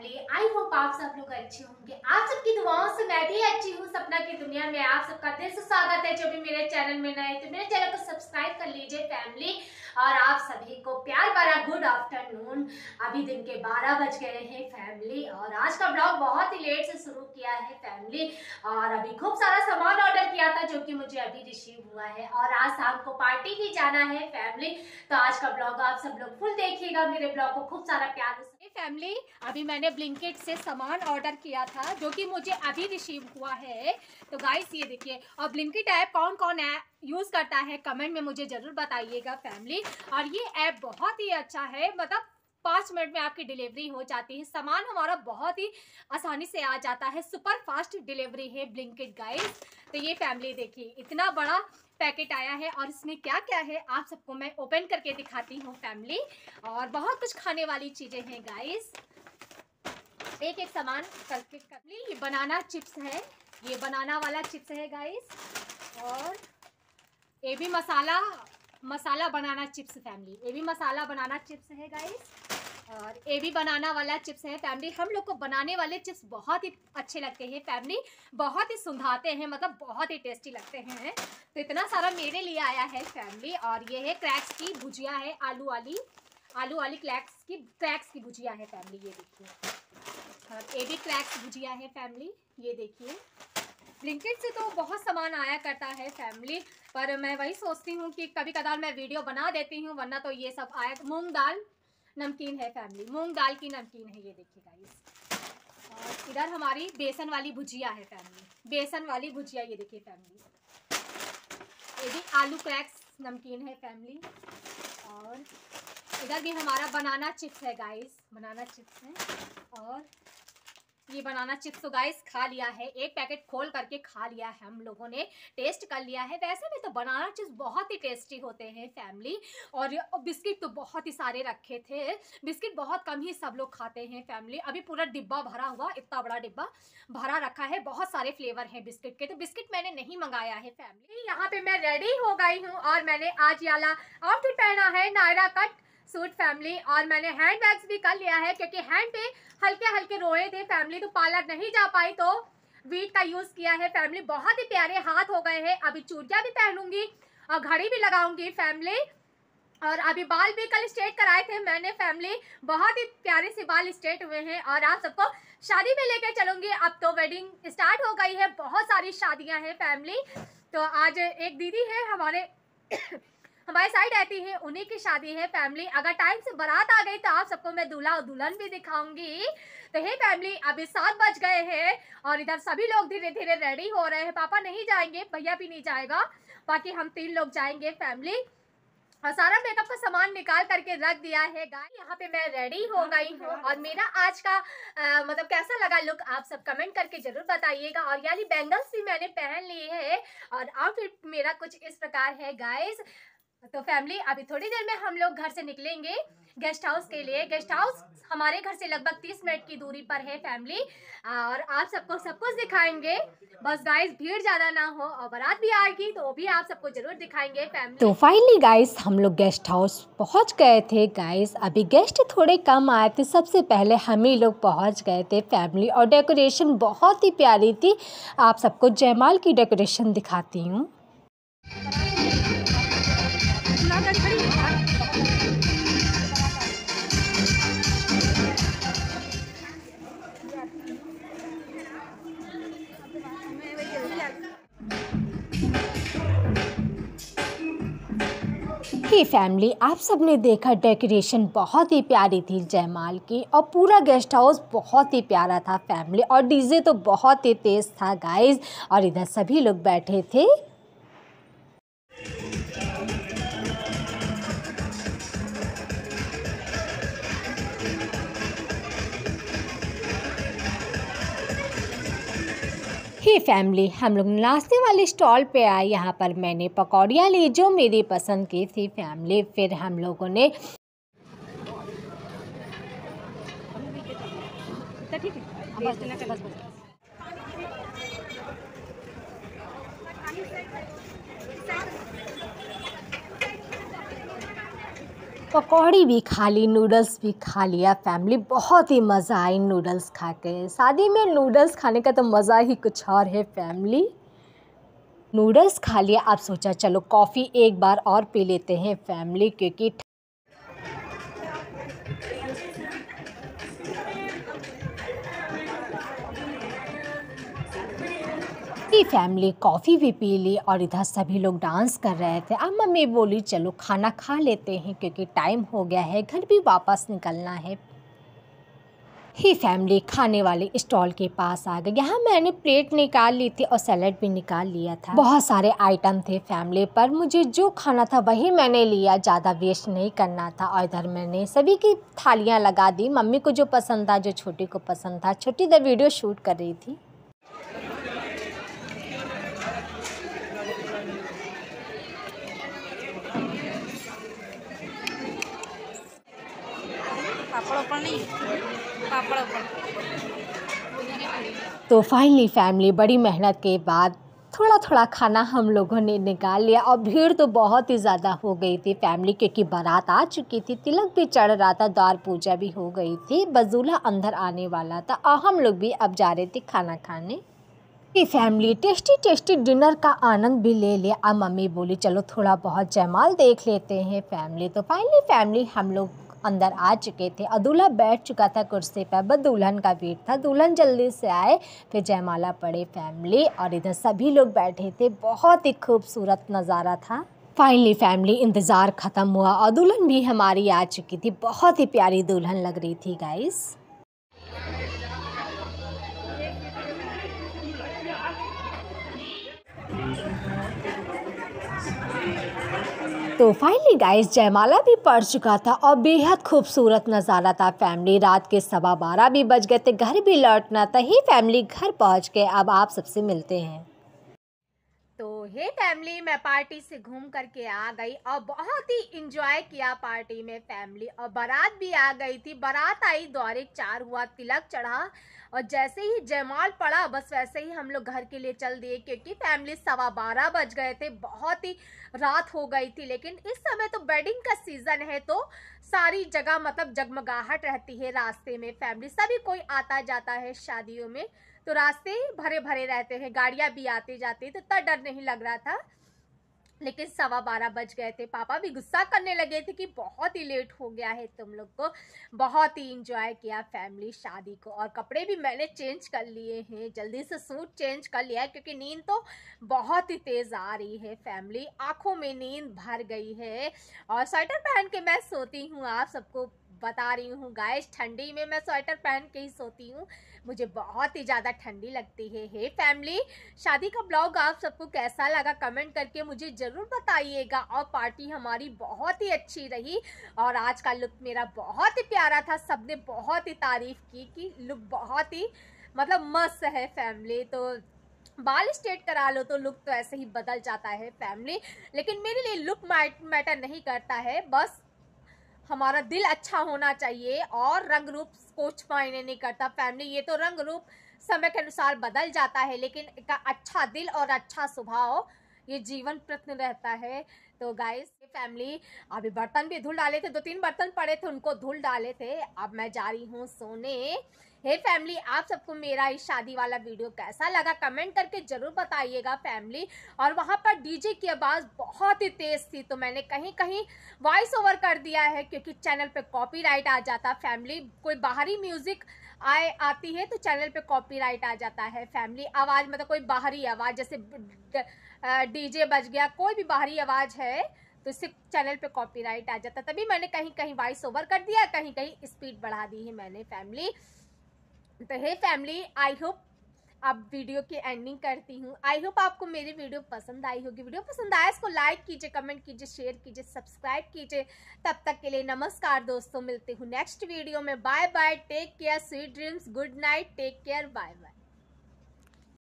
Family, I hope आप सब लोग अच्छे होंगे। आप सबकी दुआओं से मैं भी अच्छी हूँ। सपना की दुनिया में आप सबका दिल से स्वागत है। जो भी मेरे चैनल में नए तो मेरे चैनल को सब्सक्राइब कर लीजिए फैमिली। और आप सभी को प्यार भरा गुड आफ्टरनून। अभी दिन के 12 बज गए हैं फैमिली, और आज का ब्लॉग बहुत ही लेट से शुरू किया है फैमिली। और अभी खूब सारा सामान ऑर्डर किया था जो कि मुझे अभी रिसीव हुआ है, और आज शाम को पार्टी भी जाना है फैमिली। तो आज का ब्लॉग आप सब लोग फुल देखिएगा, मेरे ब्लॉग को खूब सारा प्यार फैमिली। अभी मैंने ब्लिंकिट से सामान ऑर्डर किया था जो कि मुझे अभी रिसीव हुआ है। तो गाइस ये देखिए, और ब्लिंकिट ऐप कौन कौन यूज करता है कमेंट में मुझे जरूर बताइएगा फैमिली। और ये ऐप बहुत ही अच्छा है, मतलब 5 मिनट में आपकी डिलीवरी हो जाती है। सामान हमारा बहुत ही आसानी से आ जाता है, सुपर फास्ट डिलीवरी है ब्लिंकिट गाइस। तो ये फैमिली देखिए, इतना बड़ा पैकेट आया है और इसमें क्या क्या है आप सबको मैं ओपन करके दिखाती हूँ फैमिली। और बहुत कुछ खाने वाली चीजें हैं गाइस, एक एक सामान करके ये बनाना चिप्स है, ये बनाना वाला चिप्स है गाइस। और ये भी मसाला बनाना चिप्स फैमिली, ये भी मसाला बनाना चिप्स है गाइस। और ये भी बनाना वाला चिप्स है फैमिली। हम लोग को बनाने वाले चिप्स बहुत ही अच्छे लगते हैं फैमिली, बहुत ही सुंधाते हैं, मतलब बहुत ही टेस्टी लगते हैं। तो इतना सारा मेरे लिए आया है फैमिली। और ये है क्रैक्स की भुजिया है, आलू वाली क्रैक्स की भुजिया है फैमिली, ये देखिए। और ये भी क्रैक्स भुजिया है फैमिली, ये देखिए। ब्लिंकिट से तो बहुत सामान आया करता है फैमिली, पर मैं वही सोचती हूँ कि कभी कदार मैं वीडियो बना देती हूँ, वरना तो ये सब आया। मूंग दाल नमकीन है फैमिली, मूंग दाल की नमकीन है, ये देखिए गाइस। और इधर हमारी बेसन वाली भुजिया है फैमिली, बेसन वाली भुजिया, ये देखिए फैमिली। ये भी आलू क्रैक्स नमकीन है फैमिली। और इधर भी हमारा बनाना चिप्स है गाइस, बनाना चिप्स है। और ये बनाना चिप्स तो गाइस खा लिया है, एक पैकेट खोल करके खा लिया है हम लोगों ने, टेस्ट कर लिया है। वैसे भी तो बनाना चिप्स बहुत ही टेस्टी होते हैं फैमिली। और बिस्किट तो बहुत ही सारे रखे थे, बिस्किट बहुत कम ही सब लोग खाते हैं फैमिली। अभी पूरा डिब्बा भरा हुआ, इतना बड़ा डिब्बा भरा रखा है, बहुत सारे फ्लेवर हैं बिस्किट के। तो बिस्किट मैंने नहीं मंगाया है फैमिली। यहाँ पे मैं रेडी हो गई हूँ और मैंने आज वाला आउटफिट पहना है, नायरा कट सूट फैमिली। और मैंने हैंड बैग्स भी कर लिया है क्योंकि हैंड पे हल्के हल्के रोए थे फैमिली, तो पार्लर नहीं जा पाई तो वीट का यूज किया है फैमिली। बहुत ही प्यारे हाथ हो गए हैं। अभी चूड़ियां भी पहनूंगी और घड़ी भी लगाऊंगी फैमिली। और अभी बाल भी कल स्ट्रेट कराए थे मैंने फैमिली, बहुत ही प्यारे से बाल स्ट्रेट हुए हैं। और आप सबको शादी में लेकर चलूंगी। अब तो वेडिंग स्टार्ट हो गई है, बहुत सारी शादियां हैं फैमिली। तो आज एक दीदी है हमारे हमारे साइड रहती है, उन्हीं की शादी है फैमिली। अगर टाइम से बारात आ गई तो आप सबको मैं दूल्हा और दुल्हन भी दिखाऊंगी। तो हे फैमिली, अभी 7 बज गए हैं और इधर सभी लोग धीरे धीरे रेडी हो रहे हैं। पापा नहीं जाएंगे, भैया भी नहीं जाएगा, बाकी हम 3 लोग जाएंगे फैमिली। और सारा मेकअप का सामान निकाल करके रख दिया है गाइस। यहाँ पे मैं रेडी हो गई हूँ और मेरा आज का मतलब कैसा लगा लुक आप सब कमेंट करके जरूर बताइएगा। और यानी बैंगल्स भी मैंने पहन लिए हैं और आउटफिट मेरा कुछ इस प्रकार है गाइस। तो फैमिली, अभी थोड़ी देर में हम लोग घर से निकलेंगे गेस्ट हाउस के लिए। गेस्ट हाउस हमारे घर से लगभग 30 मिनट की दूरी पर है फैमिली। और आप सबको सब कुछ दिखाएंगे, बस गाइस भीड़ ज्यादा ना हो। और बारात भी आएगी तो वो भी आप सबको जरूर दिखाएंगे फैमिली। तो फाइनली गाइस हम लोग गेस्ट हाउस पहुंच गए थे गाइस। अभी गेस्ट थोड़े कम आए थे, सबसे पहले हम ही लोग पहुंच गए थे फैमिली। और डेकोरेशन बहुत ही प्यारी थी, आप सबको जयमाल की डेकोरेशन दिखाती हूँ। हे फैमिली, आप सबने देखा डेकोरेशन बहुत ही प्यारी थी जयमाल की, और पूरा गेस्ट हाउस बहुत ही प्यारा था फैमिली। और डीजे तो बहुत ही तेज था गाइस, और इधर सभी लोग बैठे थे। हे फैमिली, हम लोग नाश्ते वाले स्टॉल पे आए। यहाँ पर मैंने पकौड़ियाँ ली जो मेरी पसंद की थी फैमिली। फिर हम लोगों ने पकौड़ी भी खा ली, नूडल्स भी खा लिया फैमिली। बहुत ही मज़ा आई नूडल्स खा के। शादी में नूडल्स खाने का तो मज़ा ही कुछ और है फैमिली। नूडल्स खा लिया, अब सोचा चलो कॉफ़ी एक बार और पी लेते हैं फैमिली, क्योंकि फैमिली कॉफ़ी भी पी ली और इधर सभी लोग डांस कर रहे थे। अब मम्मी बोली चलो खाना खा लेते हैं क्योंकि टाइम हो गया है, घर भी वापस निकलना है। ही फैमिली खाने वाले स्टॉल के पास आ गए। यहाँ मैंने प्लेट निकाल ली थी और सैलेड भी निकाल लिया था। बहुत सारे आइटम थे फैमिली, पर मुझे जो खाना था वही मैंने लिया, ज़्यादा वेस्ट नहीं करना था। और इधर मैंने सभी की थालियाँ लगा दी। मम्मी को जो पसंद था, जो छोटी को पसंद था। छोटी इधर वीडियो शूट कर रही थी। तो फाइनली फैमिली बड़ी मेहनत के बाद थोड़ा थोड़ा खाना हम लोगों ने निकाल लिया। और भीड़ तो बहुत ही ज़्यादा हो गई थी फैमिली, क्योंकि बारात आ चुकी थी, तिलक भी चढ़ रहा था, द्वार पूजा भी हो गई थी, बजूला अंदर आने वाला था और हम लोग भी अब जा रहे थे खाना खाने। फैमिली टेस्टी टेस्टी डिनर का आनंद भी ले लिया। अब मम्मी बोली चलो थोड़ा बहुत जयमाल देख लेते हैं फैमिली। तो फाइनली फैमिली हम लोग अंदर आ चुके थे और दूल्हा बैठ चुका था कुर्सी पर, बस दुल्हन का वेट था। दुल्हन जल्दी से आए, फिर जयमाला पड़े फैमिली और इधर सभी लोग बैठे थे। बहुत ही खूबसूरत नज़ारा था। फाइनली फैमिली इंतज़ार ख़त्म हुआ और दुल्हन भी हमारी आ चुकी थी। बहुत ही प्यारी दुल्हन लग रही थी गाइस। तो फाइनली गाइस जयमाला भी पड़ चुका था और बेहद खूबसूरत नज़ारा था फैमिली। रात के 12:15 भी बज गए थे, घर भी लौटना था। ही फैमिली घर पहुंच के अब आप सबसे मिलते हैं। तो हे फैमिली, मैं पार्टी से घूम करके आ गई और बहुत ही इंजॉय किया पार्टी में फैमिली। और बारात भी आ गई थी, बारात आई, द्वारे 4 हुआ, तिलक चढ़ा और जैसे ही जयमाल पड़ा बस वैसे ही हम लोग घर के लिए चल दिए, क्योंकि फैमिली 12:15 बज गए थे, बहुत ही रात हो गई थी। लेकिन इस समय तो वेडिंग का सीजन है, तो सारी जगह मतलब जगमगाहट रहती है रास्ते में फैमिली। सभी कोई आता जाता है शादियों में, तो रास्ते भरे भरे रहते हैं, गाड़ियां भी आती जाती, तो इतना डर नहीं लग रहा था। लेकिन 12:15 बज गए थे, पापा भी गुस्सा करने लगे थे कि बहुत ही लेट हो गया है तुम लोग को। बहुत ही इंजॉय किया फैमिली शादी को। और कपड़े भी मैंने चेंज कर लिए हैं, जल्दी से सूट चेंज कर लिया है, क्योंकि नींद तो बहुत ही तेज आ रही है फैमिली, आंखों में नींद भर गई है। और स्वेटर पहन के मैं सोती हूँ, आप सबको बता रही हूँ गाइस, ठंडी में मैं स्वेटर पहन के ही सोती हूँ, मुझे बहुत ही ज़्यादा ठंडी लगती है। हे फैमिली, शादी का ब्लॉग आप सबको कैसा लगा कमेंट करके मुझे ज़रूर बताइएगा। और पार्टी हमारी बहुत ही अच्छी रही और आज का लुक मेरा बहुत ही प्यारा था, सबने बहुत ही तारीफ़ की कि लुक बहुत ही मतलब मस्त है फैमिली। तो बाल स्ट्रेट करा लो तो लुक तो ऐसे ही बदल जाता है फैमिली, लेकिन मेरे लिए लुक मैटर नहीं करता है, बस हमारा दिल अच्छा होना चाहिए और रंग रूप कुछ मायने नहीं करता फैमिली। ये तो रंग रूप समय के अनुसार बदल जाता है, लेकिन एक अच्छा दिल और अच्छा स्वभाव ये जीवन प्रश्न रहता है। तो गाइस फैमिली, अभी बर्तन भी धुल डाले थे, 2-3 बर्तन पड़े थे उनको धुल डाले थे, अब मैं जा रही हूँ सोने। हे फैमिली, आप सबको मेरा इस शादी वाला वीडियो कैसा लगा कमेंट करके जरूर बताइएगा फैमिली। और वहाँ पर डीजे की आवाज़ बहुत ही तेज़ थी, तो मैंने कहीं कहीं वॉइस ओवर कर दिया है, क्योंकि चैनल पे कॉपीराइट आ जाता फैमिली। कोई बाहरी म्यूजिक आती है तो चैनल पे कॉपीराइट आ जाता है फैमिली। आवाज़ मतलब कोई बाहरी आवाज़, जैसे डीजे बज गया, कोई भी बाहरी आवाज़ है तो इससे चैनल पे कॉपीराइट आ जाता, तभी मैंने कहीं कहीं वॉइस ओवर कर दिया, कहीं कहीं स्पीड बढ़ा दी है मैंने फैमिली। तो हे फैमिली, आई होप अब वीडियो की एंडिंग करती हूँ। आई होप आपको मेरी वीडियो पसंद आई होगी। वीडियो पसंद आया इसको लाइक कीजिए, कमेंट कीजिए, शेयर कीजिए, सब्सक्राइब कीजिए। तब तक के लिए नमस्कार दोस्तों, मिलते हूँ नेक्स्ट वीडियो में। Bye bye, take care, sweet dreams, good night, take care, bye bye.